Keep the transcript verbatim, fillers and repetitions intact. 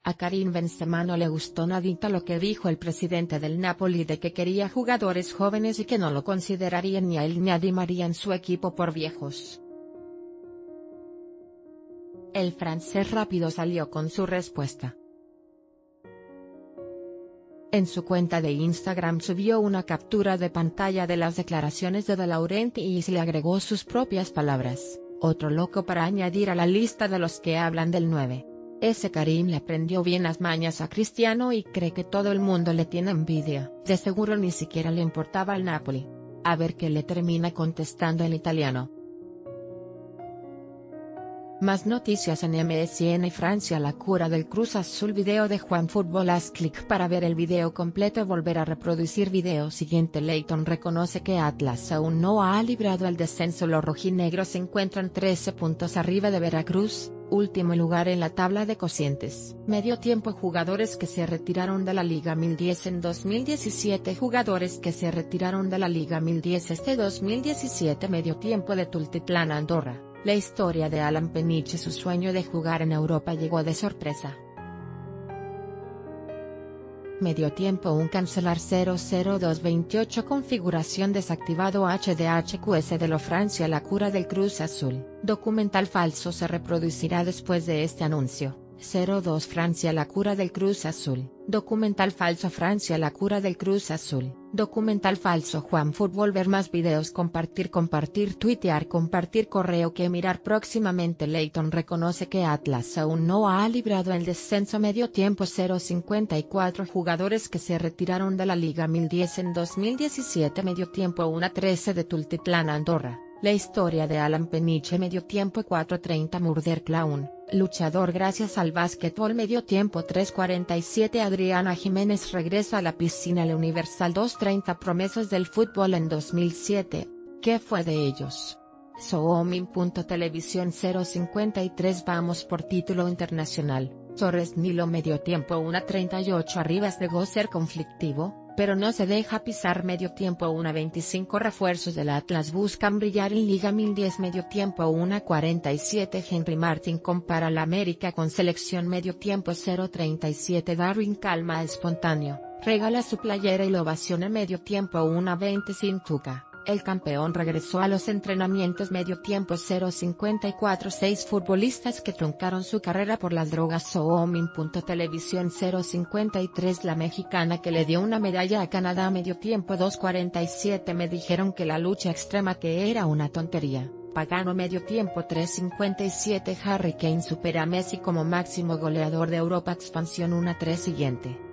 A Karim Benzema no le gustó nadita lo que dijo el presidente del Napoli de que quería jugadores jóvenes y que no lo considerarían ni a él ni a Di María en su equipo por viejos. El francés rápido salió con su respuesta. En su cuenta de Instagram subió una captura de pantalla de las declaraciones de De Laurentiis y se le agregó sus propias palabras, otro loco para añadir a la lista de los que hablan del nueve. Ese Karim le aprendió bien las mañas a Cristiano y cree que todo el mundo le tiene envidia. De seguro ni siquiera le importaba al Napoli. A ver qué le termina contestando en italiano. Más noticias en M S N Francia. La cura del Cruz Azul. Video de Juan Fútbol. Haz clic para ver el video completo. Volver a reproducir video siguiente. Leighton reconoce que Atlas aún no ha librado el descenso. Los rojinegros se encuentran trece puntos arriba de Veracruz, último lugar en la tabla de cocientes. Medio tiempo. Jugadores que se retiraron de la Liga mil diez en dos mil diecisiete. Jugadores que se retiraron de la Liga mil diez este dos mil diecisiete. Medio tiempo de Tultitlán, Andorra. La historia de Alan Peniche. Su sueño de jugar en Europa llegó de sorpresa. Medio tiempo. Un cancelar cero cero dos veintiocho. Configuración desactivado. H D H Q S de lo Francia. La cura del Cruz Azul. Documental falso se reproducirá después de este anuncio. cero dos Francia. La cura del Cruz Azul. Documental falso. Francia. La cura del Cruz Azul. Documental falso. Juan Fútbol. Ver más videos. Compartir compartir tuitear compartir correo que mirar próximamente. Leighton reconoce que Atlas aún no ha librado el descenso. Medio tiempo. cero cincuenta y cuatro. Jugadores que se retiraron de la Liga mil diez en dos mil diecisiete. Medio tiempo. uno trece de Tultitlán, Andorra. La historia de Alan Peniche. Medio tiempo. cuatro treinta. Murder Clown, luchador gracias al básquetbol. Medio tiempo. tres cuarenta y siete. Adriana Jiménez regresa a la piscina. El Universal. dos treinta. Promesas del fútbol en dos mil siete, ¿qué fue de ellos? Soomin.televisión. cero cincuenta y tres. Vamos por título internacional. Torres Nilo. Medio tiempo. uno treinta y ocho. Arribas negó ser conflictivo, pero no se deja pisar. Medio tiempo. uno veinticinco. Refuerzos del Atlas buscan brillar en Liga mil diez. Medio tiempo. uno cuarenta y siete. Henry Martin compara la América con selección. Medio tiempo. cero treinta y siete. Darwin Calma espontáneo, regala su playera y lo ovaciona. Medio tiempo. uno veinte. Sin Tuca, el campeón regresó a los entrenamientos. Medio tiempo. cero cincuenta y cuatro. Seis futbolistas que truncaron su carrera por las drogas. Soomin.televisión. cero cincuenta y tres. La mexicana que le dio una medalla a Canadá. Medio tiempo. dos cuarenta y siete. Me dijeron que la lucha extrema que era una tontería. Pagano. Medio tiempo. tres cincuenta y siete. Harry Kane supera a Messi como máximo goleador de Europa. Expansión. uno tres. Siguiente.